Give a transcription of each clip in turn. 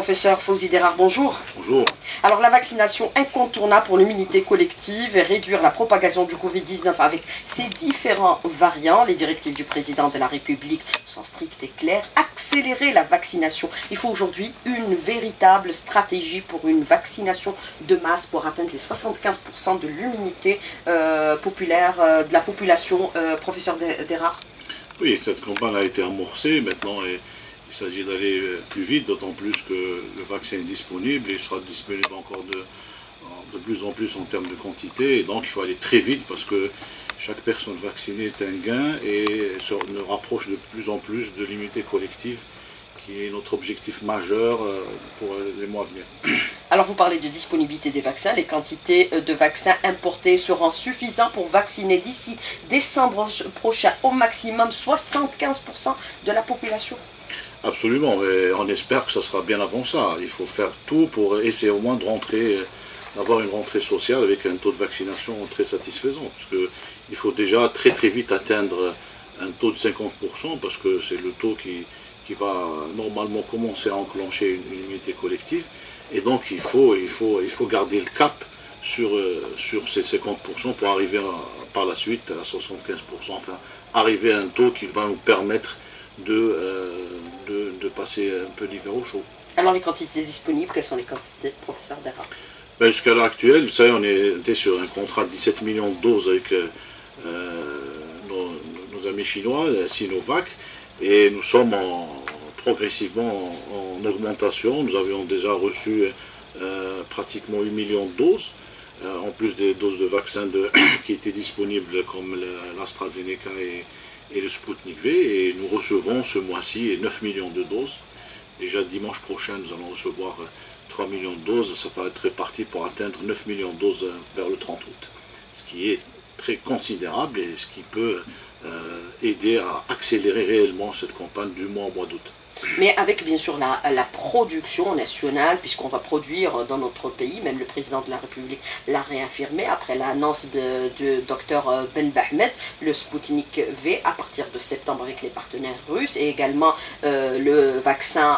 Professeur Fawzi Derrar, bonjour. Bonjour. Alors la vaccination incontournable pour l'immunité collective et réduire la propagation du Covid-19 avec ses différents variants. Les directives du président de la République sont strictes et claires. Accélérer la vaccination. Il faut aujourd'hui une véritable stratégie pour une vaccination de masse pour atteindre les 75% de l'immunité populaire de la population. Professeur Derrar. Oui, cette campagne a été amorcée maintenant et il s'agit d'aller plus vite, d'autant plus que le vaccin est disponible et il sera disponible encore de plus en plus en termes de quantité. Et donc il faut aller très vite parce que chaque personne vaccinée est un gain et nous rapproche de plus en plus de l'immunité collective qui est notre objectif majeur pour les mois à venir. Alors vous parlez de disponibilité des vaccins, les quantités de vaccins importés seront suffisantes pour vacciner d'ici décembre prochain au maximum 75% de la population. Absolument, mais on espère que ça sera bien avant ça. Il faut faire tout pour essayer au moins de rentrer, d'avoir une rentrée sociale avec un taux de vaccination très satisfaisant. Parce qu'il faut déjà très vite atteindre un taux de 50% parce que c'est le taux qui va normalement commencer à enclencher une immunité collective. Et donc il faut garder le cap sur ces 50% pour arriver par la suite à 75%. Enfin, arriver à un taux qui va nous permettre de passer un peu l'hiver au chaud. Alors les quantités disponibles, quelles sont les quantités, professeur Derrar? Jusqu'à l'heure actuelle, ça, on était sur un contrat de 17 millions de doses avec nos amis chinois, Sinovac, et nous sommes progressivement en augmentation. Nous avions déjà reçu pratiquement 8 millions de doses, en plus des doses de vaccins qui étaient disponibles comme l'AstraZeneca et le Sputnik V, et nous recevons ce mois-ci 9 millions de doses. Déjà dimanche prochain, nous allons recevoir 3 millions de doses, ça va être réparti pour atteindre 9 millions de doses vers le 30 août. Ce qui est très considérable et ce qui peut aider à accélérer réellement cette campagne du mois au mois d'août. Mais avec bien sûr la production nationale, puisqu'on va produire dans notre pays, même le président de la République l'a réaffirmé après l'annonce de Dr Ben Bahmed, le Sputnik V à partir de septembre avec les partenaires russes et également le vaccin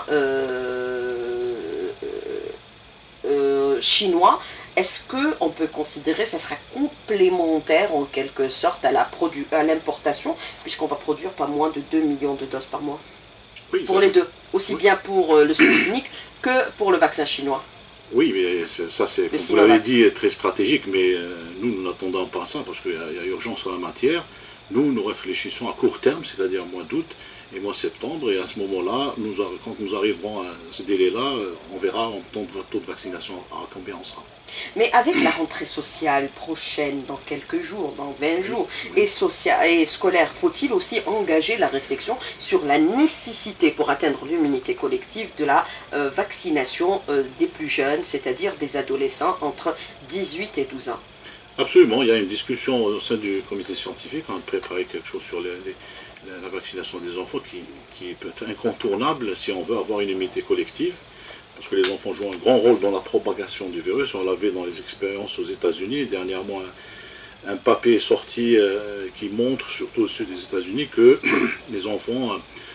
chinois. Est-ce qu'on peut considérer que ça sera complémentaire en quelque sorte à l'importation, puisqu'on va produire pas moins de 2 millions de doses par mois? Oui, pour les deux, aussi bien pour le Sputnik que pour le vaccin chinois. Oui, mais ça c'est, comme vous l'avez dit, très stratégique, mais nous n'attendons pas ça parce qu'il y a urgence en la matière. Nous réfléchissons à court terme, c'est-à-dire mois d'août et mois septembre, et à ce moment-là, quand nous arriverons à ce délai-là, on verra en taux de vaccination à combien on sera. Mais avec la rentrée sociale prochaine, dans quelques jours, dans 20 jours, et scolaire, faut-il aussi engager la réflexion sur la nécessité pour atteindre l'immunité collective de la vaccination des plus jeunes, c'est-à-dire des adolescents entre 18 et 12 ans? Absolument, il y a une discussion au sein du comité scientifique, on a préparé quelque chose sur la vaccination des enfants qui peut être incontournable si on veut avoir une immunité collective. Parce que les enfants jouent un grand rôle dans la propagation du virus. On l'avait dans les expériences aux États-Unis. Dernièrement, un papier est sorti qui montre, surtout au sud des États-Unis, que les enfants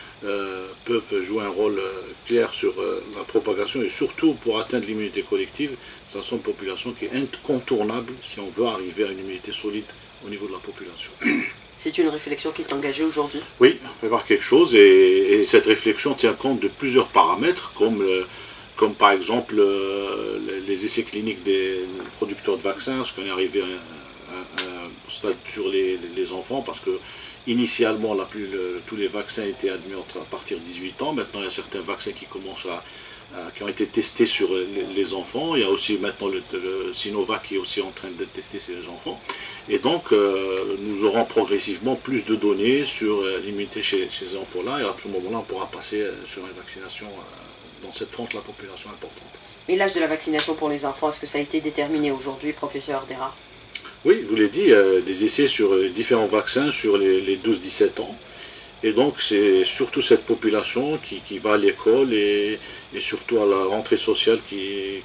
peuvent jouer un rôle clair sur la propagation et surtout pour atteindre l'immunité collective. C'est une population qui est incontournable si on veut arriver à une immunité solide au niveau de la population. C'est une réflexion qui est engagée aujourd'hui? Oui, on prépare quelque chose et cette réflexion tient compte de plusieurs paramètres comme par exemple les essais cliniques des producteurs de vaccins, parce qu'on est arrivé à un stade sur les enfants, parce que initialement tous les vaccins étaient admis à partir de 18 ans, maintenant il y a certains vaccins qui commencent qui ont été testés sur les enfants, il y a aussi maintenant le Sinovac qui est aussi en train d'être testé sur les enfants, et donc nous aurons progressivement plus de données sur l'immunité chez ces enfants-là, et à ce moment-là on pourra passer sur une vaccination dans cette frange de la population importante. Mais l'âge de la vaccination pour les enfants, est-ce que ça a été déterminé aujourd'hui, professeur Derrar? Oui, je vous l'ai dit, des essais sur différents vaccins sur les 12-17 ans. Et donc c'est surtout cette population qui va à l'école et surtout à la rentrée sociale qui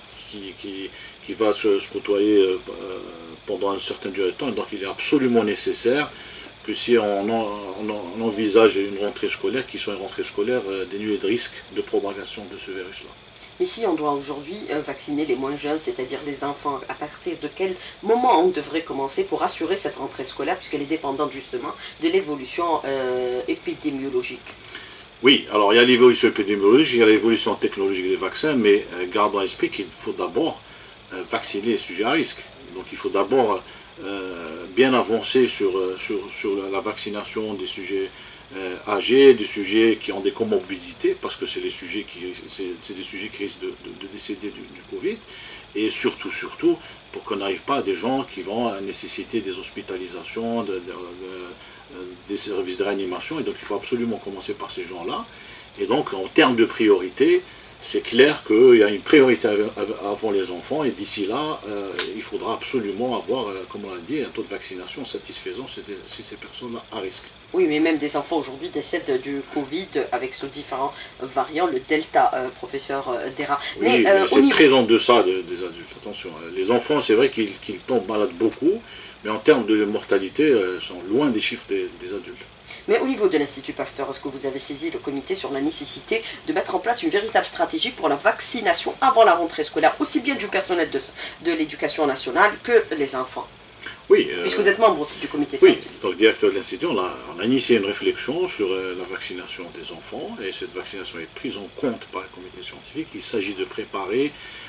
va se côtoyer pendant un certain durée de temps. Et donc il est absolument nécessaire que si on envisage une rentrée scolaire, qu'il soit une rentrée scolaire dénuée de risque de propagation de ce virus-là. Mais si on doit aujourd'hui vacciner les moins jeunes, c'est-à-dire les enfants, à partir de quel moment on devrait commencer pour assurer cette rentrée scolaire, puisqu'elle est dépendante justement de l'évolution épidémiologique? Oui, alors il y a l'évolution épidémiologique, il y a l'évolution technologique des vaccins, mais gardons à l'esprit qu'il faut d'abord vacciner les sujets à risque. Donc il faut d'abord bien avancer sur la vaccination des sujets âgés, des sujets qui ont des comorbidités, parce que c'est des sujets qui risquent de décéder du Covid, et surtout, pour qu'on n'arrive pas à des gens qui vont nécessiter des hospitalisations, des services de réanimation, et donc il faut absolument commencer par ces gens-là. Et donc en termes de priorité, c'est clair qu'il y a une priorité avant les enfants, et d'ici là, il faudra absolument avoir, comme on l'a dit, un taux de vaccination satisfaisant chez ces personnes-là à risque. Oui, mais même des enfants aujourd'hui décèdent du Covid avec ce différents variants, le Delta, professeur Dera. Oui, mais c'est très en deçà des adultes, attention. Les enfants, c'est vrai qu'ils tombent malades beaucoup, mais en termes de mortalité, ils sont loin des chiffres des adultes. Mais au niveau de l'Institut Pasteur, est-ce que vous avez saisi le comité sur la nécessité de mettre en place une véritable stratégie pour la vaccination avant la rentrée scolaire, aussi bien du personnel de l'éducation nationale que les enfants? Oui. Puisque vous êtes membre aussi du comité scientifique. Oui, donc directeur de l'Institut, on a initié une réflexion sur la vaccination des enfants, et cette vaccination est prise en compte par le comité scientifique. Il s'agit de préparer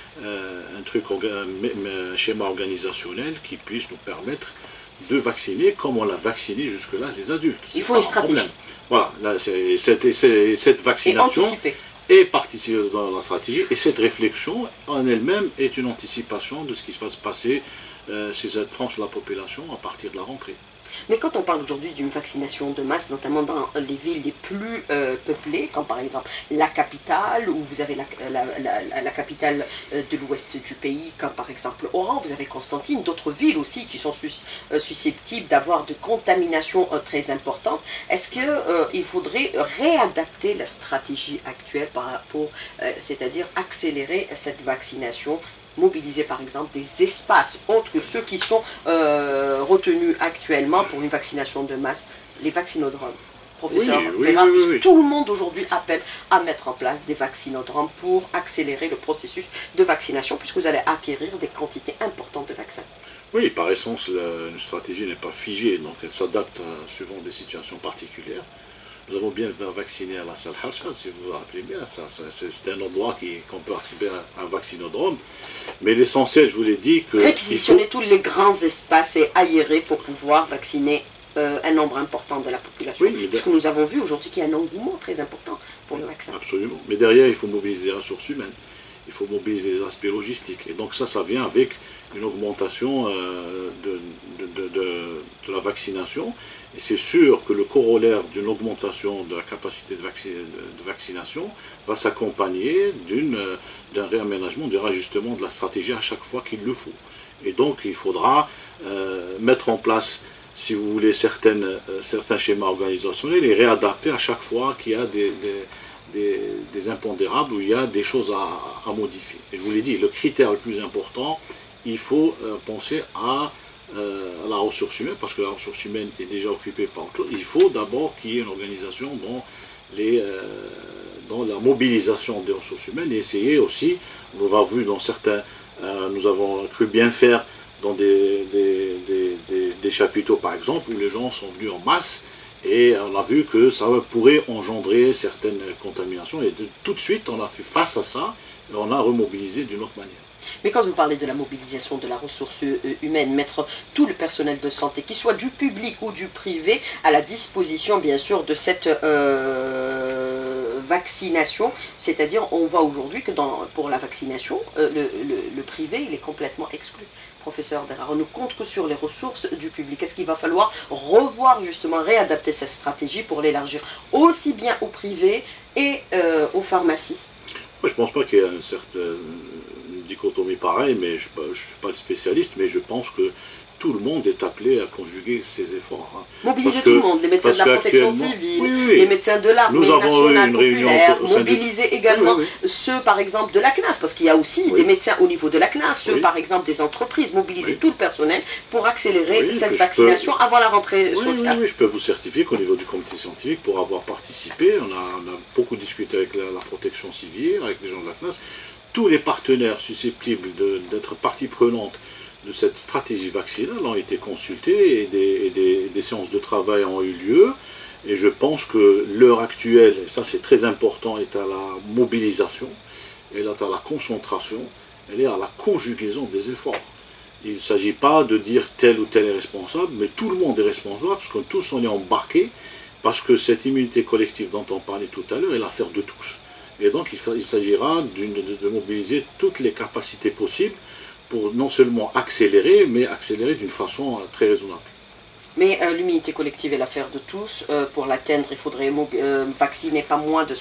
un schéma organisationnel qui puisse nous permettre de vacciner comme on l'a vacciné jusque-là les adultes. Il faut une stratégie. Voilà, là, cette vaccination est participée dans la stratégie, et cette réflexion en elle-même est une anticipation de ce qui va se passer chez cette tranche de la population à partir de la rentrée. Mais quand on parle aujourd'hui d'une vaccination de masse, notamment dans les villes les plus peuplées, comme par exemple la capitale, où vous avez la capitale de l'ouest du pays, comme par exemple Oran, vous avez Constantine, d'autres villes aussi qui sont susceptibles d'avoir de contaminations très importantes, est-ce qu'il faudrait réadapter la stratégie actuelle c'est-à-dire accélérer cette vaccination, mobiliser par exemple des espaces autres que ceux qui sont retenus actuellement pour une vaccination de masse, les vaccinodromes? Professeur Dera, puisque tout le monde aujourd'hui appelle à mettre en place des vaccinodromes pour accélérer le processus de vaccination, puisque vous allez acquérir des quantités importantes de vaccins. Oui, par essence, une stratégie n'est pas figée, donc elle s'adapte suivant des situations particulières. Nous avons bien vacciné à la salle Harshad, si vous vous rappelez bien, c'est un endroit qu'on peut accéder à un vaccinodrome. Mais l'essentiel, je vous l'ai dit, que... Réquisitionner tous les grands espaces et aérer pour pouvoir vacciner un nombre important de la population. Oui, parce que nous avons vu aujourd'hui qu'il y a un engouement très important pour le vaccin. Absolument. Mais derrière, il faut mobiliser les ressources humaines. Il faut mobiliser les aspects logistiques. Et donc ça vient avec une augmentation de la vaccination. Et c'est sûr que le corollaire d'une augmentation de la capacité de vaccination va s'accompagner d'un réaménagement, d'un rajustement de la stratégie à chaque fois qu'il le faut. Et donc il faudra mettre en place, si vous voulez, certains schémas organisationnels et réadapter à chaque fois qu'il y a des impondérables, où il y a des choses à modifier. Et je vous l'ai dit, le critère le plus important, il faut penser à la ressource humaine, parce que la ressource humaine est déjà occupée par autre chose. Il faut d'abord qu'il y ait une organisation dans la mobilisation des ressources humaines, et essayer aussi, on va vu dans certains, nous avons cru bien faire dans des chapiteaux par exemple, où les gens sont venus en masse, et on a vu que ça pourrait engendrer certaines contaminations, et tout de suite on a fait face à ça, et on a remobilisé d'une autre manière. Mais quand vous parlez de la mobilisation de la ressource humaine, mettre tout le personnel de santé, qu'il soit du public ou du privé, à la disposition bien sûr de cette vaccination, c'est-à-dire on voit aujourd'hui que pour la vaccination, le privé il est complètement exclu. Professeur Dera, on ne compte que sur les ressources du public. Est-ce qu'il va falloir revoir justement, réadapter cette stratégie pour l'élargir aussi bien au privé et aux pharmacies? Moi, je ne pense pas qu'il y ait une certaine dichotomie pareille, mais je ne suis pas le spécialiste, mais je pense que tout le monde est appelé à conjuguer ses efforts. Mobiliser tout le monde, les médecins de la protection civile, les médecins de l'armée nationale populaire, mobiliser également ceux par exemple de la CNAS, parce qu'il y a aussi des médecins au niveau de la CNAS, ceux par exemple des entreprises, mobiliser tout le personnel pour accélérer cette vaccination avant la rentrée sociale. Oui, je peux vous certifier qu'au niveau du comité scientifique, pour avoir participé, on a beaucoup discuté avec la protection civile, avec les gens de la CNAS. tous les partenaires susceptibles d'être partie prenante de cette stratégie vaccinale ont été consultés et des séances de travail ont eu lieu. Et je pense que l'heure actuelle, et ça c'est très important, est à la mobilisation, elle est à la concentration, elle est à la conjugaison des efforts. Il ne s'agit pas de dire tel ou tel est responsable, mais tout le monde est responsable, parce que tous on est embarqués, parce que cette immunité collective dont on parlait tout à l'heure est l'affaire de tous. Et donc il s'agira de mobiliser toutes les capacités possibles pour non seulement accélérer, mais accélérer d'une façon très raisonnable. Mais l'immunité collective est l'affaire de tous. Pour l'atteindre, il faudrait vacciner pas moins de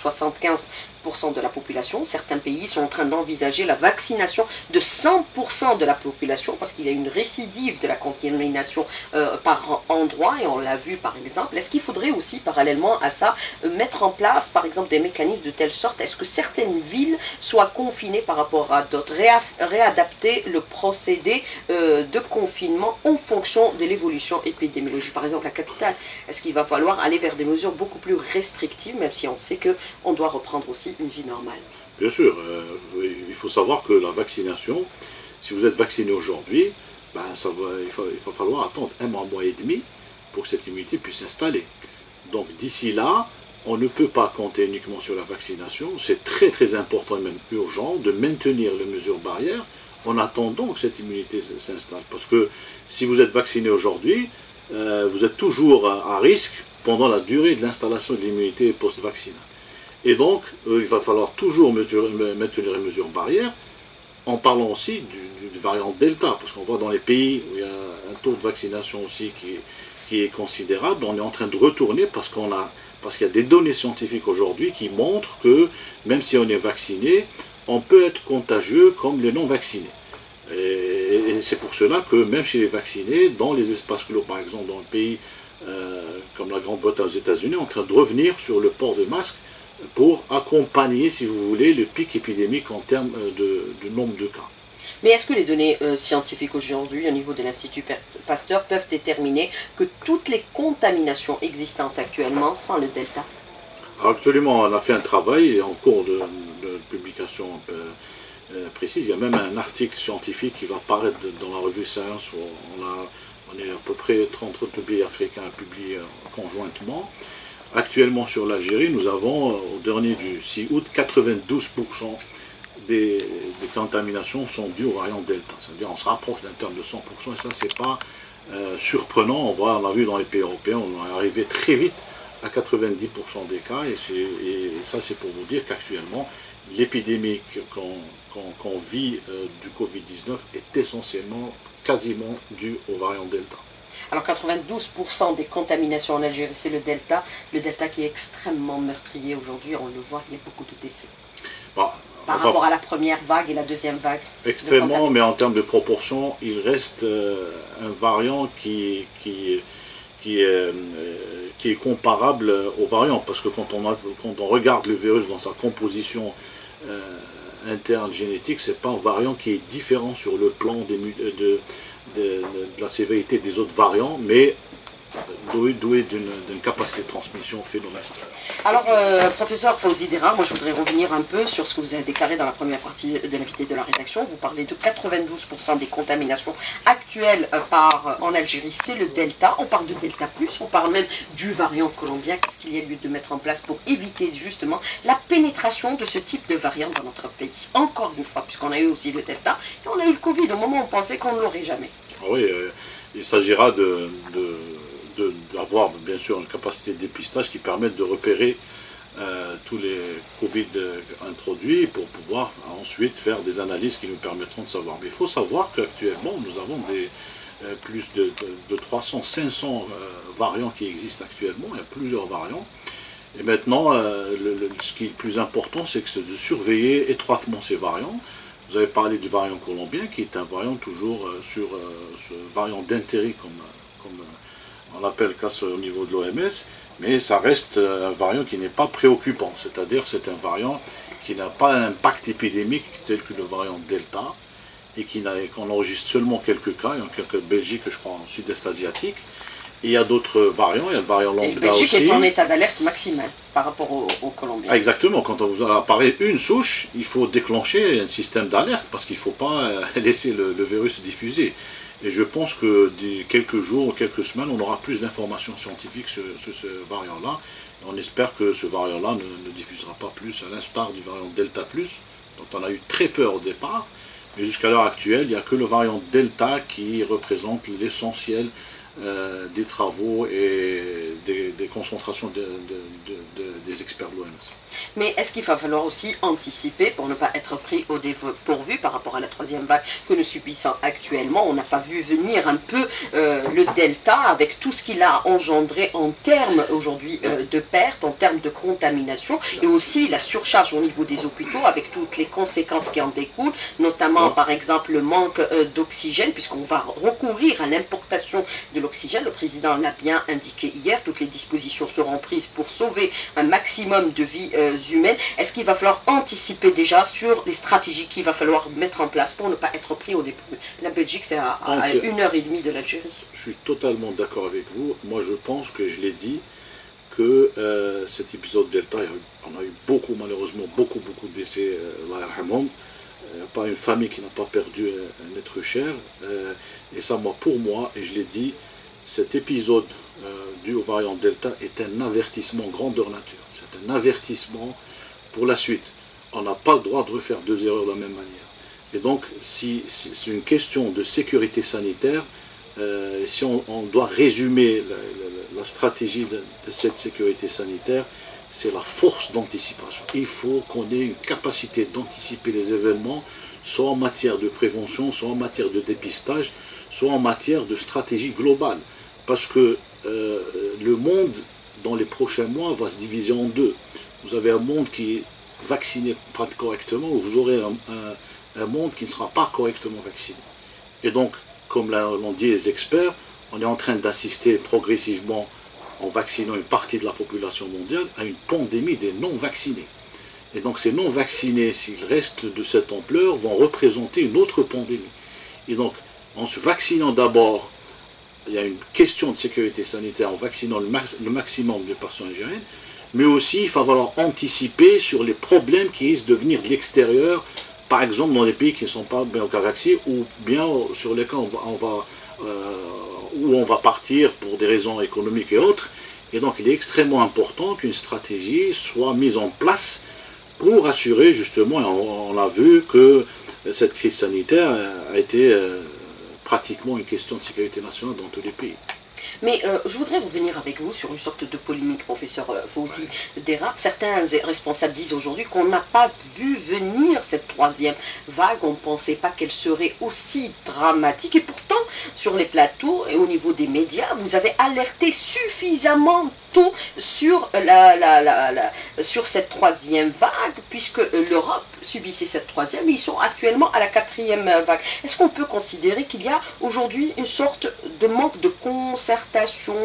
75% de la population. Certains pays sont en train d'envisager la vaccination de 100% de la population parce qu'il y a une récidive de la contamination par endroit, et on l'a vu par exemple. Est-ce qu'il faudrait aussi parallèlement à ça mettre en place par exemple des mécanismes de telle sorte est-ce que certaines villes soient confinées par rapport à d'autres, réadapter le procédé de confinement en fonction de l'évolution épidémiologique? Par exemple, la capitale, est-ce qu'il va falloir aller vers des mesures beaucoup plus restrictives, même si on sait qu'on doit reprendre aussi une vie normale? Bien sûr, il faut savoir que la vaccination, si vous êtes vacciné aujourd'hui, ben, il va falloir attendre un mois et demi pour que cette immunité puisse s'installer. Donc d'ici là, on ne peut pas compter uniquement sur la vaccination. C'est très très important et même urgent de maintenir les mesures barrières en attendant que cette immunité s'installe. Parce que si vous êtes vacciné aujourd'hui, vous êtes toujours à risque pendant la durée de l'installation de l'immunité post-vaccinale. Et donc, il va falloir toujours maintenir les mesures barrières, en parlant aussi du variant Delta, parce qu'on voit dans les pays où il y a un taux de vaccination aussi qui est considérable, on est en train de retourner parce qu'il y a des données scientifiques aujourd'hui qui montrent que même si on est vacciné, on peut être contagieux comme les non-vaccinés. Et c'est pour cela que même chez les vaccinés, dans les espaces clos, par exemple dans un pays comme la Grande-Bretagne aux États-Unis, on est en train de revenir sur le port de masque pour accompagner, si vous voulez, le pic épidémique en termes de nombre de cas. Mais est-ce que les données scientifiques aujourd'hui, au niveau de l'Institut Pasteur, peuvent déterminer que toutes les contaminations existantes actuellement sont le Delta? Alors, actuellement, on a fait un travail en cours de publication précise. Il y a même un article scientifique qui va paraître dans la revue Science où on est à peu près 32 pays africains à publier conjointement. Actuellement sur l'Algérie, nous avons au dernier du 6 août 92% des contaminations sont dues au variant Delta. C'est-à-dire on se rapproche d'un terme de 100% et ça c'est pas surprenant. On a vu dans les pays européens, on est arrivé très vite à 90% des cas et ça c'est pour vous dire qu'actuellement l'épidémie qu'on vit du Covid-19 est essentiellement, quasiment due au variant Delta. Alors 92% des contaminations en Algérie, c'est le Delta qui est extrêmement meurtrier aujourd'hui, on le voit, il y a beaucoup de décès. Par rapport à la première vague et la deuxième vague. Extrêmement, mais en termes de proportion, il reste un variant qui est comparable au variant, parce que quand on regarde le virus dans sa composition interne génétique, c'est pas un variant qui est différent sur le plan de la sévérité des autres variants, mais doué d'une capacité de transmission phénoménale. Alors, professeur Fawzi Dera, moi je voudrais revenir un peu sur ce que vous avez déclaré dans la première partie de l'invité de la rédaction. Vous parlez de 92% des contaminations actuelles en Algérie, c'est le Delta. On parle de Delta+, on parle même du variant colombien. Qu'est-ce qu'il y a lieu de mettre en place pour éviter justement la pénétration de ce type de variant dans notre pays? Encore une fois, puisqu'on a eu aussi le Delta et on a eu le Covid au moment où on pensait qu'on ne l'aurait jamais. Oui, il s'agira d'avoir bien sûr une capacité de dépistage qui permette de repérer tous les Covid introduits pour pouvoir ensuite faire des analyses qui nous permettront de savoir. Mais il faut savoir qu'actuellement nous avons plus de 300, 500 variants qui existent actuellement, il y a plusieurs variants. Et maintenant, ce qui est le plus important, c'est de surveiller étroitement ces variants. Vous avez parlé du variant colombien, qui est un variant toujours sur ce variant d'intérêt, comme on l'appelle au niveau de l'OMS, mais ça reste un variant qui n'est pas préoccupant, c'est-à-dire c'est un variant qui n'a pas un impact épidémique tel que le variant Delta, et qu'on enregistre seulement quelques cas, il y en a quelques de Belgique, je crois, en sud-est asiatique, Il y a d'autres variants, il y a le variant Et lambda la Belgique aussi. est en état d'alerte maximale par rapport aux Colombiens. Ah, exactement, quand on vous apparaît une souche, il faut déclencher un système d'alerte parce qu'il ne faut pas laisser le virus diffuser. Et je pense que d'ici quelques jours ou quelques semaines, on aura plus d'informations scientifiques sur ce variant-là. On espère que ce variant-là ne diffusera pas plus, à l'instar du variant Delta+, dont on a eu très peur au départ. Mais jusqu'à l'heure actuelle, il n'y a que le variant Delta qui représente l'essentiel des travaux et des concentrations des experts de l'OMS. Mais est-ce qu'il va falloir aussi anticiper pour ne pas être pris au dépourvu par rapport à la troisième vague que nous subissons actuellement? On n'a pas vu venir un peu le Delta avec tout ce qu'il a engendré en termes aujourd'hui de pertes, en termes de contamination et aussi la surcharge au niveau des hôpitaux avec toutes les conséquences qui en découlent, notamment par exemple le manque d'oxygène puisqu'on va recourir à l'importation de l'oxygène. Le président l'a bien indiqué hier, toutes les dispositions seront prises pour sauver un maximum de vies humaines. Est-ce qu'il va falloir anticiper déjà sur les stratégies qu'il va falloir mettre en place pour ne pas être pris au dépourvu? La Belgique, c'est à 1h30 de l'Algérie. Je suis totalement d'accord avec vous. Moi, je pense que je l'ai dit, que cet épisode Delta, on a eu beaucoup, malheureusement, beaucoup de décès. Pas une famille qui n'a pas perdu un être cher. Et ça, pour moi, et je l'ai dit, cet épisode dû au variant Delta est un avertissement grandeur nature. C'est un avertissement pour la suite. On n'a pas le droit de refaire deux erreurs de la même manière. Et donc, si c'est une question de sécurité sanitaire, si on doit résumer la stratégie de cette sécurité sanitaire, c'est la force d'anticipation. Il faut qu'on ait une capacité d'anticiper les événements, soit en matière de prévention, soit en matière de dépistage, soit en matière de stratégie globale. Parce que le monde, dans les prochains mois, va se diviser en deux. Vous avez un monde qui est vacciné pas correctement, ou vous aurez un monde qui ne sera pas correctement vacciné. Et donc, comme l'ont dit les experts, on est en train d'assister progressivement, en vaccinant une partie de la population mondiale, à une pandémie des non-vaccinés. Et donc ces non-vaccinés, s'ils restent de cette ampleur, vont représenter une autre pandémie. Et donc, en se vaccinant d'abord, il y a une question de sécurité sanitaire en vaccinant le maximum de personnes algériennes, mais aussi il va falloir anticiper sur les problèmes qui risquent de venir de l'extérieur, par exemple dans les pays qui ne sont pas bien vaccinés, ou bien sur lesquels où on va partir pour des raisons économiques et autres. Et donc il est extrêmement important qu'une stratégie soit mise en place pour assurer justement, et on a vu que cette crise sanitaire a été pratiquement une question de sécurité nationale dans tous les pays. Mais je voudrais revenir avec vous sur une sorte de polémique, professeur Fawzi Derar. Certains responsables disent aujourd'hui qu'on n'a pas vu venir cette troisième vague, on ne pensait pas qu'elle serait aussi dramatique. Et pourtant, sur les plateaux et au niveau des médias, vous avez alerté suffisamment tôt sur, sur cette troisième vague, puisque l'Europe subissait cette troisième, et ils sont actuellement à la quatrième vague. Est-ce qu'on peut considérer qu'il y a aujourd'hui une sorte de manque de concertation,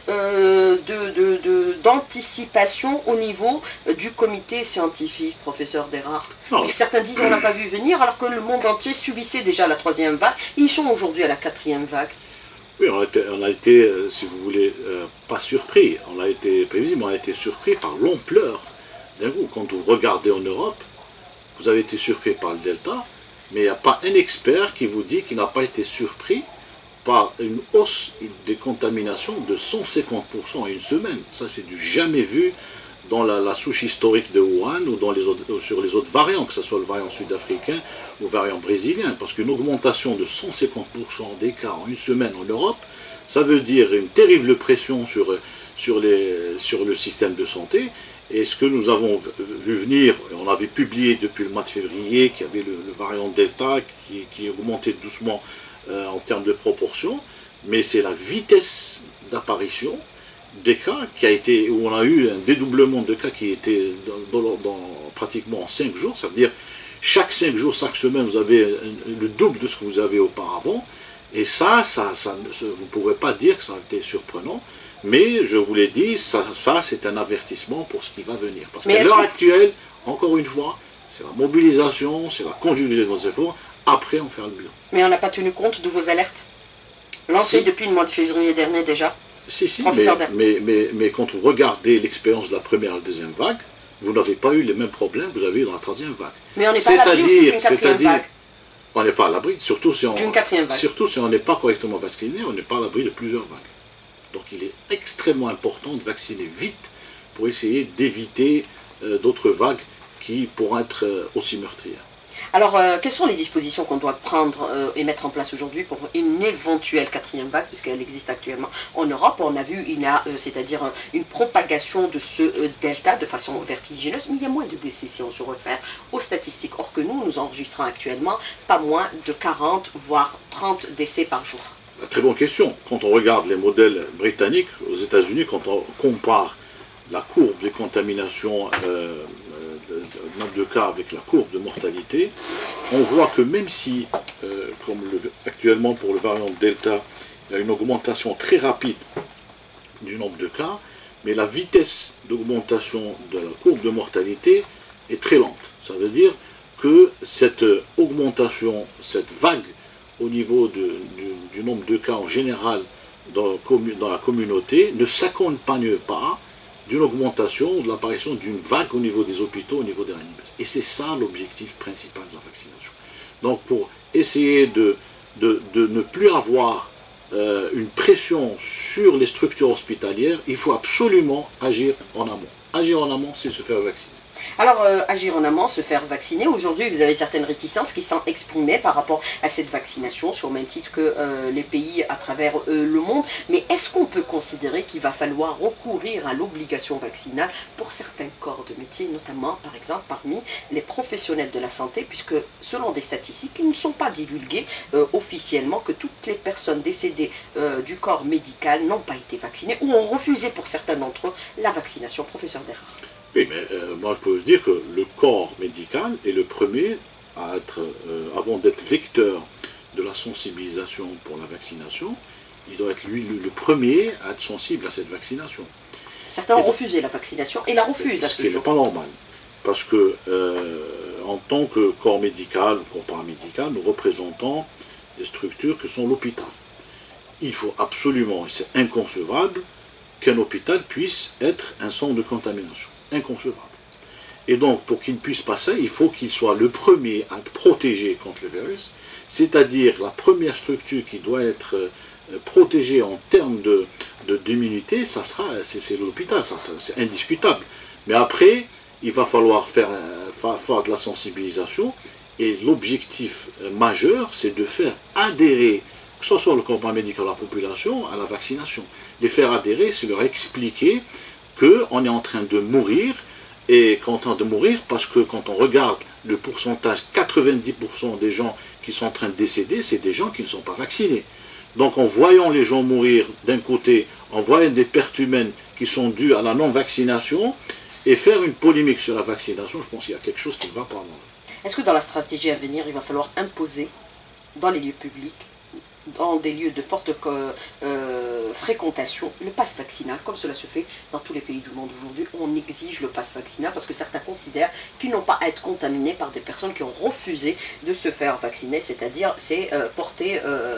d'anticipation au niveau du comité scientifique, professeur Derar? Certains disent qu'on n'a pas vu venir, alors que le monde entier subissait déjà la troisième vague, ils sont aujourd'hui à la quatrième vague. Oui, on a été, si vous voulez, pas surpris, on a été prévisible, mais on a été surpris par l'ampleur d'un coup. Quand vous regardez en Europe, vous avez été surpris par le Delta, mais il n'y a pas un expert qui vous dit qu'il n'a pas été surpris par une hausse des contaminations de 150% en une semaine. Ça, c'est du jamais vu dans la souche historique de Wuhan ou sur les autres variants, que ce soit le variant sud-africain ou le variant brésilien, parce qu'une augmentation de 150% des cas en une semaine en Europe, ça veut dire une terrible pression sur le système de santé. Et ce que nous avons vu venir, on avait publié depuis le mois de février qu'il y avait le variant Delta qui augmentait doucement en termes de proportion, mais c'est la vitesse d'apparition des cas où on a eu un dédoublement de cas qui était pratiquement en 5 jours, ça veut dire chaque 5 jours, chaque semaine, vous avez le double de ce que vous avez auparavant, et ça vous ne pouvez pas dire que ça a été surprenant, mais je vous l'ai dit, ça c'est un avertissement pour ce qui va venir, parce qu'à l'heure actuelle, encore une fois, c'est la mobilisation, c'est la conjugaison de nos efforts, après on fait le bilan. Mais on n'a pas tenu compte de vos alertes lancées depuis le mois de février dernier déjà. Si, si, Professeur mais quand vous regardez l'expérience de la première et la deuxième vague, vous n'avez pas eu les mêmes problèmes que vous avez eu dans la troisième vague. Mais on n'est pas à l'abri aussi d'une quatrième vague. On n'est pas à l'abri, surtout si on vague. N'est pas correctement vacciné, on n'est pas à l'abri de plusieurs vagues. Donc il est extrêmement important de vacciner vite pour essayer d'éviter d'autres vagues qui pourront être aussi meurtrières. Alors, quelles sont les dispositions qu'on doit prendre et mettre en place aujourd'hui pour une éventuelle quatrième vague, puisqu'elle existe actuellement en Europe? On a vu, il y a, c'est-à-dire une propagation de ce delta de façon vertigineuse, mais il y a moins de décès si on se réfère aux statistiques. Or que nous enregistrons actuellement pas moins de 40, voire 30 décès par jour. Très bonne question. Quand on regarde les modèles britanniques aux États-Unis, quand on compare la courbe de contamination, le nombre de cas avec la courbe de mortalité, on voit que même si, comme actuellement pour le variant Delta, il y a une augmentation très rapide du nombre de cas, mais la vitesse d'augmentation de la courbe de mortalité est très lente. Ça veut dire que cette augmentation, cette vague au niveau du nombre de cas en général dans la communauté ne s'accompagne pas d'une augmentation, de l'apparition d'une vague au niveau des hôpitaux, au niveau des réanimations. Et c'est ça l'objectif principal de la vaccination. Donc pour essayer de ne plus avoir une pression sur les structures hospitalières, il faut absolument agir en amont. Agir en amont, c'est se faire vacciner. Alors, agir en amont, se faire vacciner. Aujourd'hui, vous avez certaines réticences qui sont exprimées par rapport à cette vaccination, sur le même titre que les pays à travers le monde. Mais est-ce qu'on peut considérer qu'il va falloir recourir à l'obligation vaccinale pour certains corps de métier, notamment, par exemple, parmi les professionnels de la santé, puisque selon des statistiques qui ne sont pas divulguées officiellement, que toutes les personnes décédées du corps médical n'ont pas été vaccinées ou ont refusé pour certains d'entre eux la vaccination. Professeur Derra. Oui, mais moi je peux vous dire que le corps médical est le premier à être, avant d'être vecteur de la sensibilisation pour la vaccination, il doit être lui le premier à être sensible à cette vaccination. Certains ont refusé la vaccination et la refusent à ce qui n'est pas normal, parce que en tant que corps médical ou corps paramédical, nous représentons des structures que sont l'hôpital. Il faut absolument, et c'est inconcevable, qu'un hôpital puisse être un centre de contamination. Inconcevable. Et donc, pour qu'il ne puisse pas ça, il faut qu'il soit le premier à être protégé contre le virus, c'est-à-dire la première structure qui doit être protégée en termes d'immunité, c'est l'hôpital, c'est indiscutable. Mais après, il va falloir faire de la sensibilisation, et l'objectif majeur, c'est de faire adhérer, que ce soit le corps médical, la population, à la vaccination. Les faire adhérer, c'est leur expliquer qu'on est en train de mourir, et qu'on est en train de mourir parce que quand on regarde le pourcentage, 90% des gens qui sont en train de décéder, c'est des gens qui ne sont pas vaccinés. Donc en voyant les gens mourir d'un côté, en voyant des pertes humaines qui sont dues à la non-vaccination, et faire une polémique sur la vaccination, je pense qu'il y a quelque chose qui ne va pas. Est-ce que dans la stratégie à venir, il va falloir imposer dans les lieux publics, dans des lieux de forte fréquentation, le pass vaccinal, comme cela se fait dans tous les pays du monde aujourd'hui? On exige le pass vaccinal parce que certains considèrent qu'ils n'ont pas à être contaminés par des personnes qui ont refusé de se faire vacciner, c'est-à-dire c'est porter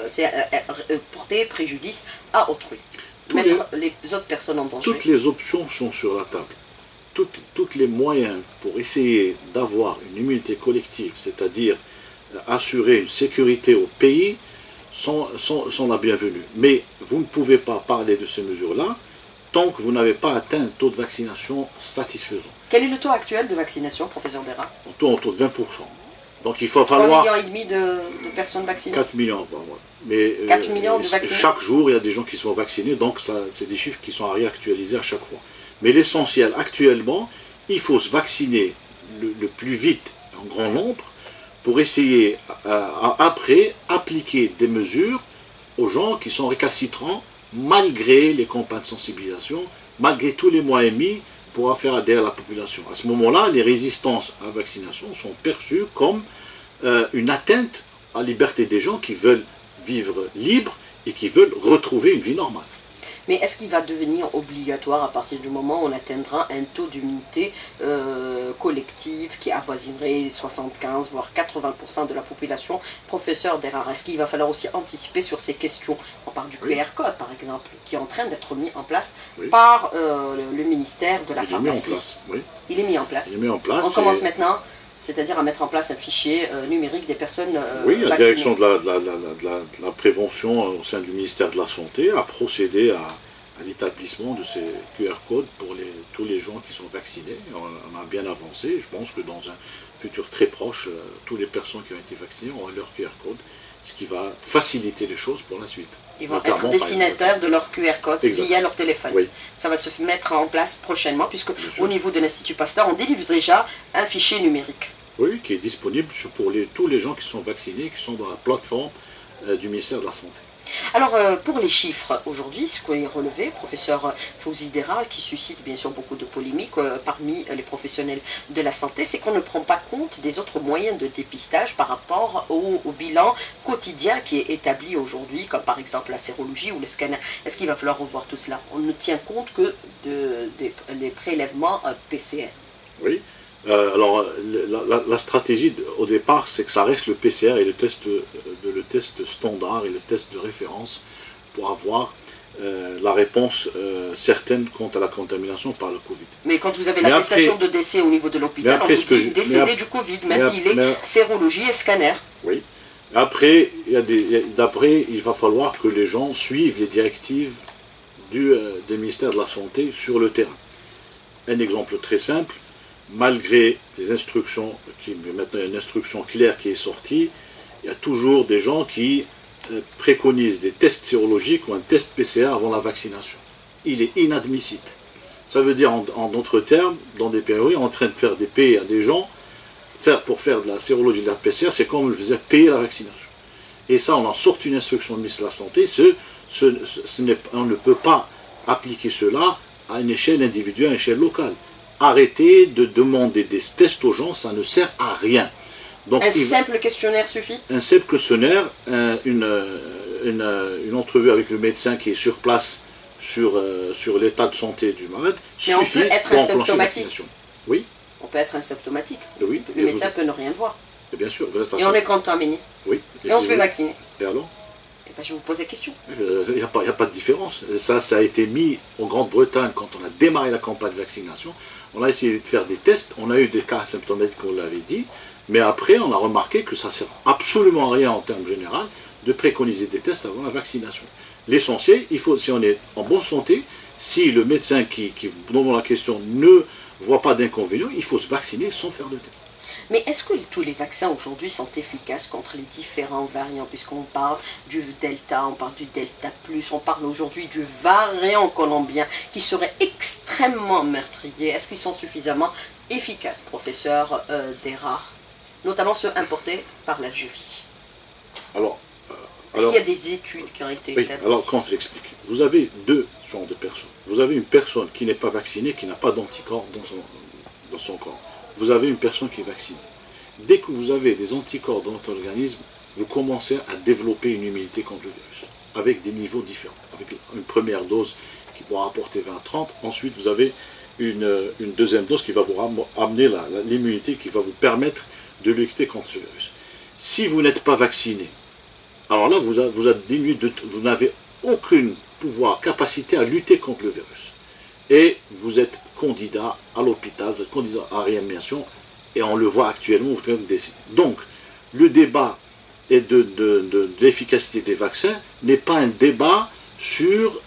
préjudice à autrui, mettre les autres personnes en danger. Toutes les options sont sur la table. Tous les moyens pour essayer d'avoir une immunité collective, c'est-à-dire assurer une sécurité au pays, sont la bienvenue. Mais vous ne pouvez pas parler de ces mesures-là tant que vous n'avez pas atteint un taux de vaccination satisfaisant. Quel est le taux actuel de vaccination, professeur Derra? Autour de 20%. Donc il faut falloir... 3,5 millions de personnes vaccinées. 4 millions par mois. Mais 4 millions de vaccinés. Chaque jour, il y a des gens qui sont vaccinés, donc c'est des chiffres qui sont à réactualiser à chaque fois. Mais l'essentiel, actuellement, il faut se vacciner le plus vite, en grand nombre, pour essayer, après, appliquer des mesures aux gens qui sont récalcitrants, malgré les campagnes de sensibilisation, malgré tous les moyens mis pour faire adhérer la population. À ce moment-là, les résistances à la vaccination sont perçues comme une atteinte à la liberté des gens qui veulent vivre libres et qui veulent retrouver une vie normale. Mais est-ce qu'il va devenir obligatoire à partir du moment où on atteindra un taux d'immunité collective qui avoisinerait les 75 voire 80% de la population? Professeur Derard, est-ce qu'il va falloir aussi anticiper sur ces questions? On parle du QR code par exemple, qui est en train d'être mis en place par le ministère de la Pharmacie. Il est mis en place. Il est mis en place. On commence maintenant, c'est-à-dire à mettre en place un fichier numérique des personnes oui, la vaccinées. direction de la prévention au sein du ministère de la Santé a procédé à l'établissement de ces QR codes pour tous les gens qui sont vaccinés. On a bien avancé. Je pense que dans un futur très proche, toutes les personnes qui ont été vaccinées auront leur QR code, ce qui va faciliter les choses pour la suite. Ils vont être destinataires de leur QR code via leur téléphone. Oui. Ça va se mettre en place prochainement, puisque au niveau de l'Institut Pasteur, on délivre déjà un fichier numérique. Oui, qui est disponible pour tous les gens qui sont vaccinés, qui sont dans la plateforme du ministère de la Santé. Alors, pour les chiffres, aujourd'hui, ce qui est relevé, professeur Fawzi Derard, qui suscite bien sûr beaucoup de polémiques parmi les professionnels de la santé, c'est qu'on ne prend pas compte des autres moyens de dépistage par rapport au bilan quotidien qui est établi aujourd'hui, comme par exemple la sérologie ou le scanner. Est-ce qu'il va falloir revoir tout cela? On ne tient compte que des prélèvements PCR. Oui. Alors, la stratégie au départ, c'est que ça reste le PCR et le test standard et le test de référence pour avoir la réponse certaine quant à la contamination par le Covid. Mais quand vous avez l'attestation de décès au niveau de l'hôpital, on vous dit décédé du Covid, même s'il est sérologie et scanner. Oui. Après, il va falloir que les gens suivent les directives des ministères de la Santé sur le terrain. Un exemple très simple. Malgré les instructions, maintenant une instruction claire qui est sortie, il y a toujours des gens qui préconisent des tests sérologiques ou un test PCR avant la vaccination. Il est inadmissible. Ça veut dire, en d'autres termes, dans des pays, on est en train de faire des payer à des gens, pour faire de la sérologie et de la PCR, c'est comme on le faisait payer la vaccination. Et ça, on en sort une instruction du ministre de la Santé, on ne peut pas appliquer cela à une échelle individuelle, à une échelle locale. Arrêtez de demander des tests aux gens, ça ne sert à rien. Donc, un simple questionnaire suffit? Un simple questionnaire, une entrevue avec le médecin qui est sur place sur l'état de santé du malade suffit pour enclencher la vaccination. Oui. On peut être asymptomatique. Oui. Le médecin peut ne rien voir. Et bien sûr. Et on est contaminé. Oui. Et on se fait vacciner. Et alors? Je vous pose la question. Il n'y a pas de différence. Ça a été mis en Grande-Bretagne quand on a démarré la campagne de vaccination. On a essayé de faire des tests. On a eu des cas asymptomatiques, on l'avait dit. Mais après, on a remarqué que ça ne sert absolument à rien en termes généraux de préconiser des tests avant la vaccination. L'essentiel, si on est en bonne santé, si le médecin qui dont la question ne voit pas d'inconvénient, il faut se vacciner sans faire de test. Mais est-ce que tous les vaccins aujourd'hui sont efficaces contre les différents variants? Puisqu'on parle du Delta, on parle du Delta+, on parle aujourd'hui du variant colombien qui serait extrêmement meurtrier. Est-ce qu'ils sont suffisamment efficaces, professeur Derard? Notamment ceux importés par l'Algérie. Est-ce qu'il y a des études qui ont été établies? Alors, comment je l'explique? Vous avez deux genres de personnes. Vous avez une personne qui n'est pas vaccinée, qui n'a pas d'anticorps dans son corps. Vous avez une personne qui est vaccinée. Dès que vous avez des anticorps dans votre organisme, vous commencez à développer une immunité contre le virus, avec des niveaux différents. Avec une première dose qui pourra apporter 20-30, ensuite vous avez une deuxième dose qui va vous amener l'immunité qui va vous permettre de lutter contre ce virus. Si vous n'êtes pas vacciné, alors là vous n'avez aucun pouvoir, capacité à lutter contre le virus. Et vous êtes candidat à l'hôpital, vous êtes candidat à la réanimation, et on le voit actuellement, vous êtes décédé. Donc, le débat de l'efficacité des vaccins n'est pas un débat sur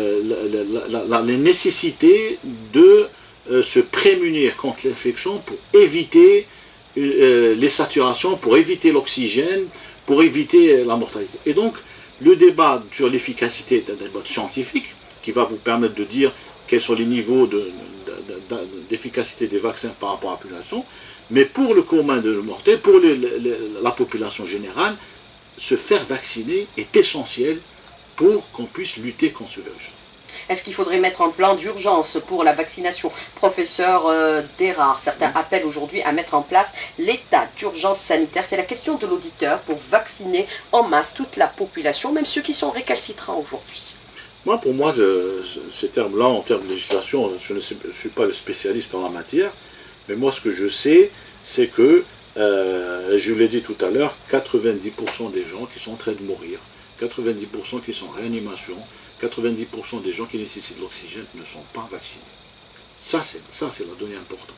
la nécessité de se prémunir contre l'infection pour éviter les saturations, pour éviter l'oxygène, pour éviter la mortalité. Et donc, le débat sur l'efficacité est un débat scientifique qui va vous permettre de dire quels sont les niveaux d'efficacité des vaccins par rapport à la population, mais pour le commun de mortels, pour la population générale, se faire vacciner est essentiel pour qu'on puisse lutter contre ce virus. Est-ce qu'il faudrait mettre un plan d'urgence pour la vaccination? Professeur Derard, certains appellent aujourd'hui à mettre en place l'état d'urgence sanitaire. C'est la question de l'auditeur pour vacciner en masse toute la population, même ceux qui sont récalcitrants aujourd'hui. Moi, pour moi, ces termes-là, en termes de législation, je ne suis pas le spécialiste en la matière, mais moi, ce que je sais, c'est que, je l'ai dit tout à l'heure, 90% des gens qui sont en train de mourir, 90% qui sont en réanimation, 90% des gens qui nécessitent de l'oxygène ne sont pas vaccinés. Ça, c'est la donnée importante.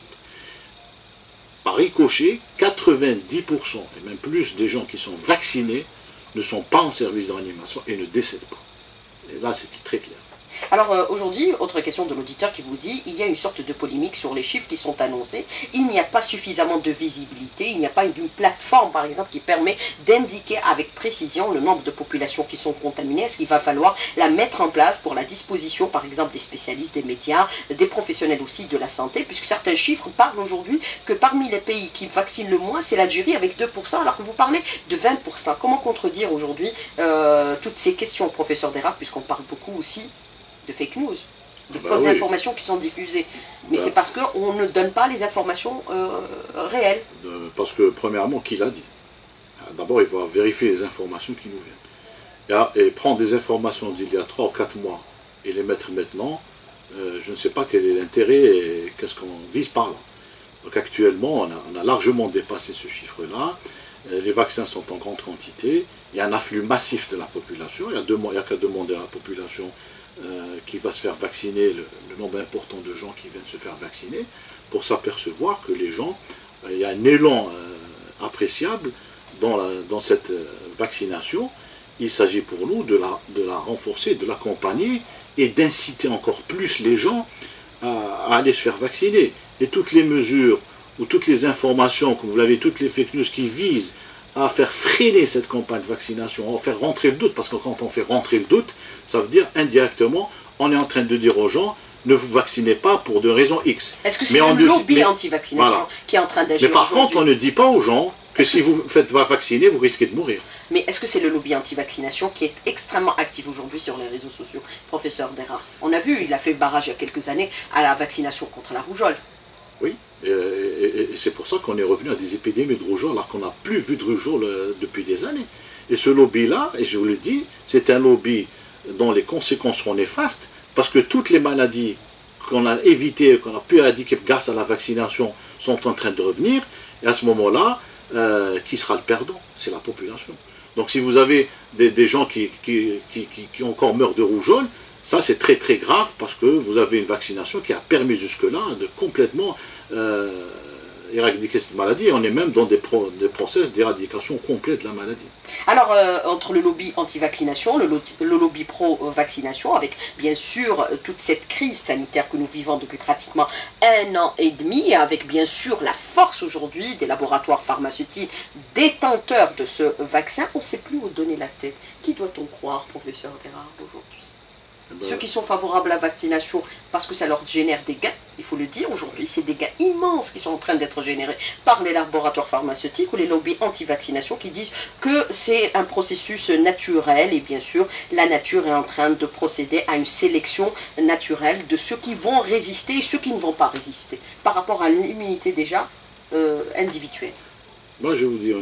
Par ricochet, 90% et même plus des gens qui sont vaccinés ne sont pas en service de réanimation et ne décèdent pas. Et là, c'est très clair. Alors aujourd'hui, autre question de l'auditeur qui vous dit, il y a une sorte de polémique sur les chiffres qui sont annoncés, il n'y a pas suffisamment de visibilité, il n'y a pas une plateforme par exemple qui permet d'indiquer avec précision le nombre de populations qui sont contaminées. Est-ce qu'il va falloir la mettre en place pour la disposition par exemple des spécialistes, des médias, des professionnels aussi de la santé, puisque certains chiffres parlent aujourd'hui que parmi les pays qui vaccinent le moins, c'est l'Algérie avec 2%, alors que vous parlez de 20%. Comment contredire aujourd'hui toutes ces questions, professeur Dera, puisqu'on parle beaucoup aussi de fake news, de fausses informations qui sont diffusées. Mais c'est parce qu'on ne donne pas les informations réelles. Parce que, premièrement, qui l'a dit? D'abord, il va vérifier les informations qui nous viennent. Et prendre des informations d'il y a 3 ou 4 mois et les mettre maintenant, je ne sais pas quel est l'intérêt et qu'est-ce qu'on vise par là. Donc actuellement, on a largement dépassé ce chiffre-là. Les vaccins sont en grande quantité. Il y a un afflux massif de la population. Il n'y a qu'à demander à la population qui va se faire vacciner, le nombre important de gens qui viennent se faire vacciner, pour s'apercevoir que les gens, il y a un élan appréciable dans cette vaccination. Il s'agit pour nous de la renforcer, de l'accompagner et d'inciter encore plus les gens à aller se faire vacciner. Et toutes les mesures ou toutes les informations, comme vous l'avez, toutes les fake news qui visent à faire freiner cette campagne de vaccination, à faire rentrer le doute, parce que quand on fait rentrer le doute, ça veut dire indirectement, on est en train de dire aux gens, ne vous vaccinez pas pour de raisons X. Est-ce que c'est le lobby anti-vaccination qui est en train d'agir? Mais par contre, on ne dit pas aux gens que si vous ne faites pas vacciner, vous risquez de mourir. Mais est-ce que c'est le lobby anti-vaccination qui est extrêmement actif aujourd'hui sur les réseaux sociaux, professeur Dera? On a vu, il a fait barrage il y a quelques années à la vaccination contre la rougeole. Oui, et c'est pour ça qu'on est revenu à des épidémies de rougeole, alors qu'on n'a plus vu de rougeole depuis des années. Et ce lobby-là, et je vous le dis, c'est un lobby dont les conséquences seront néfastes, parce que toutes les maladies qu'on a évitées, qu'on a pu éradiquer grâce à la vaccination, sont en train de revenir, et à ce moment-là, qui sera le perdant? C'est la population. Donc si vous avez des gens qui encore meurent de rougeole, ça c'est très très grave parce que vous avez une vaccination qui a permis jusque-là de complètement éradiquer cette maladie. Et on est même dans des process d'éradication complète de la maladie. Alors entre le lobby anti-vaccination, le lobby pro-vaccination, avec bien sûr toute cette crise sanitaire que nous vivons depuis pratiquement 1 an et demi, avec bien sûr la force aujourd'hui des laboratoires pharmaceutiques détenteurs de ce vaccin, on ne sait plus où donner la tête. Qui doit-on croire, professeur Dera, aujourd'hui? Ceux qui sont favorables à la vaccination parce que ça leur génère des gains, il faut le dire aujourd'hui, c'est des gains immenses qui sont en train d'être générés par les laboratoires pharmaceutiques ou les lobbies anti-vaccination qui disent que c'est un processus naturel et bien sûr la nature est en train de procéder à une sélection naturelle de ceux qui vont résister et ceux qui ne vont pas résister par rapport à l'immunité déjà individuelle. Moi je vous dis...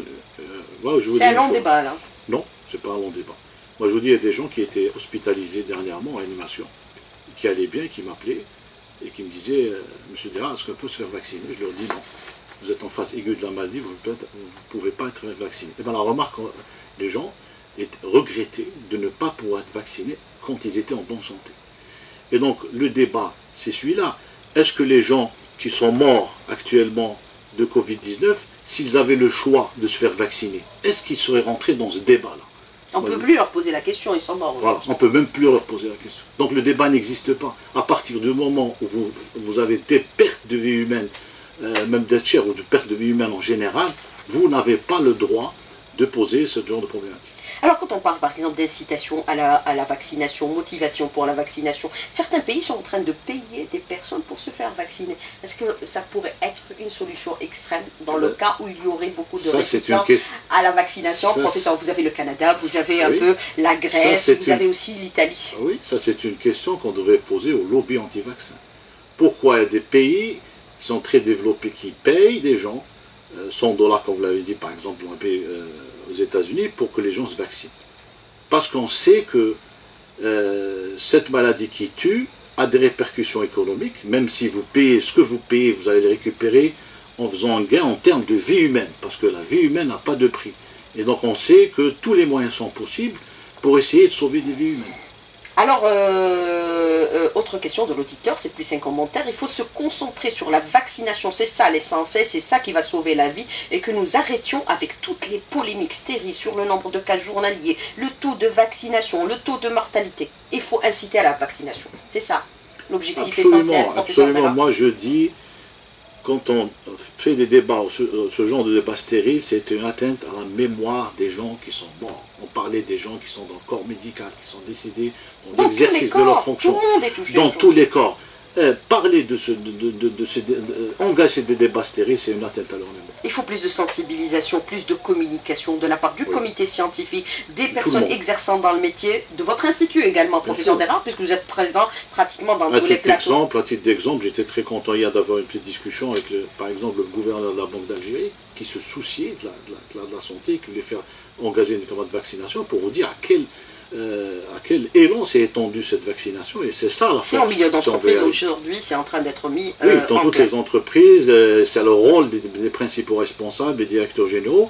c'est un long débat là. Non, c'est pas un long débat. Moi, je vous dis, il y a des gens qui étaient hospitalisés dernièrement en réanimation, qui allaient bien, qui m'appelaient et qui me disaient Monsieur Dera, est-ce qu'on peut se faire vacciner? Je leur dis non. Vous êtes en phase aiguë de la maladie, vous ne pouvez pas être vacciné. Et bien, la remarque, les gens regrettaient de ne pas pouvoir être vaccinés quand ils étaient en bonne santé. Et donc, le débat, c'est celui-là. Est-ce que les gens qui sont morts actuellement de Covid-19, s'ils avaient le choix de se faire vacciner, est-ce qu'ils seraient rentrés dans ce débat-là? On ne peut plus leur poser la question, ils sont morts. Voilà, on ne peut même plus leur poser la question. Donc le débat n'existe pas. À partir du moment où vous avez des pertes de vie humaine, même d'être cher ou de pertes de vie humaine en général, vous n'avez pas le droit de poser ce genre de problématique. Alors quand on parle par exemple d'incitation à la vaccination, motivation pour la vaccination, certains pays sont en train de payer des personnes pour se faire vacciner. Est-ce que ça pourrait être une solution extrême dans le cas où il y aurait beaucoup de résistance à la vaccination? Professeur, vous avez le Canada, vous avez un peu la Grèce, vous avez aussi l'Italie. Oui, ça c'est une question qu'on devrait poser au lobby anti-vaccin. Pourquoi il y a des pays qui sont très développés qui payent des gens, $100 comme vous l'avez dit par exemple dans un pays... aux États-Unis pour que les gens se vaccinent. Parce qu'on sait que cette maladie qui tue a des répercussions économiques. Même si vous payez ce que vous payez, vous allez le récupérer en faisant un gain en termes de vie humaine, parce que la vie humaine n'a pas de prix. Et donc on sait que tous les moyens sont possibles pour essayer de sauver des vies humaines. Alors, autre question de l'auditeur, c'est plus un commentaire, il faut se concentrer sur la vaccination, c'est ça l'essentiel, c'est ça qui va sauver la vie, et que nous arrêtions avec toutes les polémiques stériles sur le nombre de cas journaliers, le taux de vaccination, le taux de mortalité. Il faut inciter à la vaccination, c'est ça l'objectif essentiel. Absolument, moi je dis, quand on fait des débats, ce genre de débat stérile, c'est une atteinte à la mémoire des gens qui sont morts. On parlait des gens qui sont dans le corps médical, qui sont décédés dans l'exercice de leur fonction, dans tous les corps. Parler engager des débats stériles, c'est une atteinte à leur mémoire. Il faut plus de sensibilisation, plus de communication de la part du comité scientifique, des personnes exerçant dans le métier, de votre institut également, professeur Dera, puisque vous êtes présent pratiquement dans tous les plateaux. À titre d'exemple, j'étais très content hier d'avoir une petite discussion avec, par exemple, le gouverneur de la Banque d'Algérie, qui se souciait de la santé, qui voulait faire engager une campagne de vaccination, pour vous dire à quel élan s'est étendue cette vaccination, et c'est ça la force. C'est en milieu d'entreprise aujourd'hui, c'est en train d'être mis oui, dans toutes les entreprises, c'est le rôle des principaux responsables, des directeurs généraux,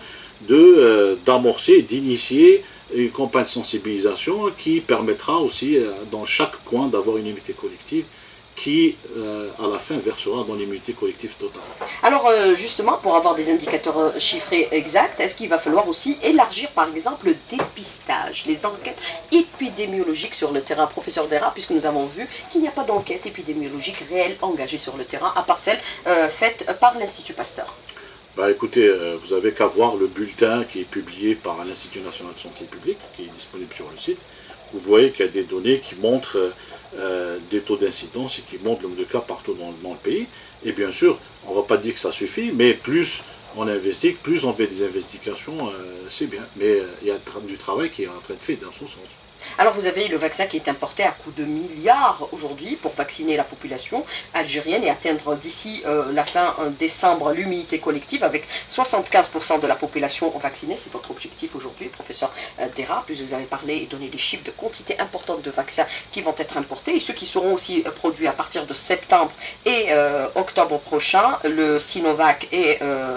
d'amorcer, d'initier une campagne de sensibilisation qui permettra aussi, dans chaque coin, d'avoir une unité collective qui, à la fin, versera dans l'immunité collective totale. Alors, justement, pour avoir des indicateurs chiffrés exacts, est-ce qu'il va falloir aussi élargir, par exemple, le dépistage, les enquêtes épidémiologiques sur le terrain, professeur Dera, puisque nous avons vu qu'il n'y a pas d'enquête épidémiologique réelle engagée sur le terrain, à part celle faite par l'Institut Pasteur? Bah écoutez, vous n'avez qu'à voir le bulletin qui est publié par l'Institut national de santé publique, qui est disponible sur le site. Vous voyez qu'il y a des données qui montrent des taux d'incidence et qui montrent le nombre de cas partout dans le pays. Et bien sûr, on ne va pas dire que ça suffit, mais plus on investit, plus on fait des investigations, c'est bien. Mais il y a du travail qui est en train de faire dans ce sens. Alors vous avez le vaccin qui est importé à coût de milliards aujourd'hui pour vacciner la population algérienne et atteindre d'ici la fin décembre l'immunité collective avec 75% de la population vaccinée. C'est votre objectif aujourd'hui, professeur Dera, puisque vous avez parlé et donné des chiffres de quantité importante de vaccins qui vont être importés et ceux qui seront aussi produits à partir de septembre et octobre prochain, le Sinovac et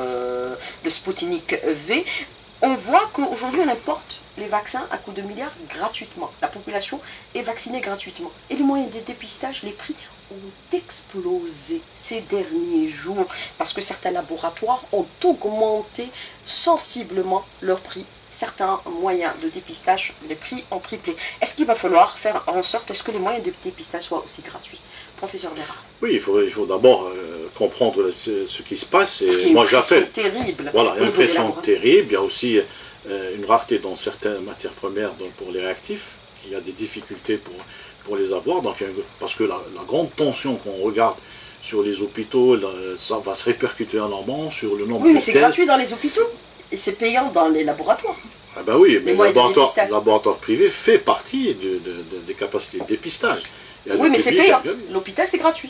le Sputnik V. On voit qu'aujourd'hui on importe les vaccins à coût de milliards gratuitement. La population est vaccinée gratuitement. Et les moyens de dépistage, les prix ont explosé ces derniers jours parce que certains laboratoires ont augmenté sensiblement leur prix. Certains moyens de dépistage, les prix ont triplé. Est-ce qu'il va falloir faire en sorte que les moyens de dépistage soient aussi gratuits? Professeur Dera. Oui, il faut d'abord comprendre ce qui se passe. Et moi j'appelle. Terrible. Voilà, il y a une pression terrible. Il y a aussi une rareté dans certaines matières premières pour les réactifs, qu'il y a des difficultés pour les avoir. Donc, parce que la grande tension qu'on regarde sur les hôpitaux, ça va se répercuter énormément sur le nombre de tests. Oui, mais c'est gratuit dans les hôpitaux et c'est payant dans les laboratoires. Ah ben oui, mais le laboratoire privé fait partie des capacités de dépistage. Oui, mais c'est payant. L'hôpital, c'est gratuit.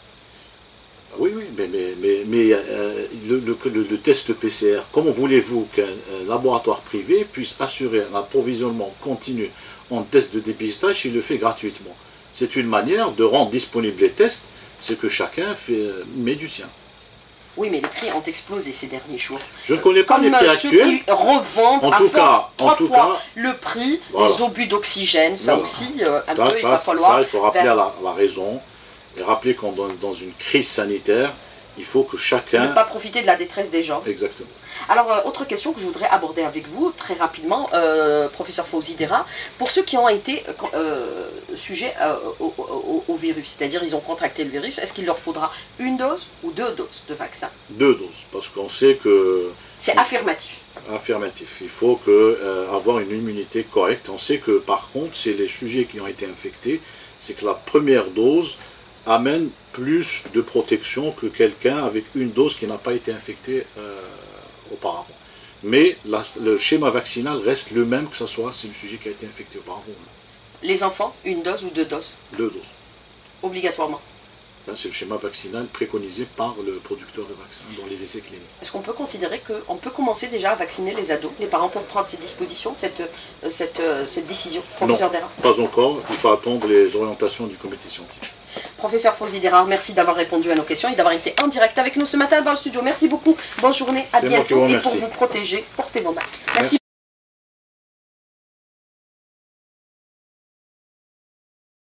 Oui, mais le test PCR, comment voulez-vous qu'un laboratoire privé puisse assurer un approvisionnement continu en tests de dépistage s'il le fait gratuitement? C'est une manière de rendre disponibles les tests, c'est que chacun met du sien. Oui, mais les prix ont explosé ces derniers jours. Je ne connais pas les prix actuels. Qui revendent trois fois le prix des obus d'oxygène. Ça aussi, il va falloir... Ça, il faut rappeler à la raison. Et rappeler qu'on est dans une crise sanitaire, il faut que chacun... Ne pas profiter de la détresse des gens. Exactement. Alors, autre question que je voudrais aborder avec vous, très rapidement, professeur Fawzi Dera, pour ceux qui ont été sujets au virus, c'est-à-dire ils ont contracté le virus, est-ce qu'il leur faudra une dose ou 2 doses de vaccin? 2 doses, parce qu'on sait que... C'est affirmatif. Affirmatif. Il faut avoir une immunité correcte. On sait que, par contre, c'est les sujets qui ont été infectés, c'est que la première dose amène plus de protection que quelqu'un avec une dose qui n'a pas été infectée auparavant. Mais le schéma vaccinal reste le même que ce soit si le sujet qui a été infecté auparavant. Les enfants, une dose ou 2 doses? 2 doses. Obligatoirement. C'est le schéma vaccinal préconisé par le producteur de vaccins dans les essais cliniques. Est-ce qu'on peut considérer qu'on peut commencer déjà à vacciner les ados? Les parents peuvent prendre cette disposition, cette décision, professeur Derard? Non, pas encore. Il faut attendre les orientations du comité scientifique. Professeur Fawzi Derard, merci d'avoir répondu à nos questions et d'avoir été en direct avec nous ce matin dans le studio. Merci beaucoup, bonne journée, à bientôt. Et pour vous protéger, portez vos masques. Merci.